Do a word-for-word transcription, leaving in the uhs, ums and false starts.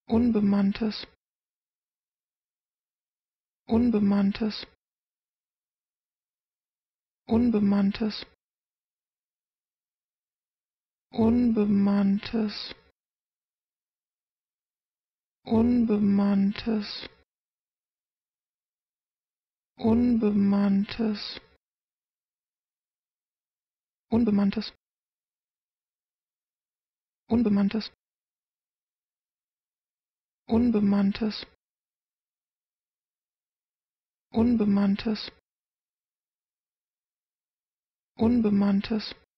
unbemanntes, unbemanntes, unbemanntes, unbemanntes, unbemanntes, unbemanntes, unbemanntes, unbemanntes, unbemanntes, unbemanntes, unbemanntes,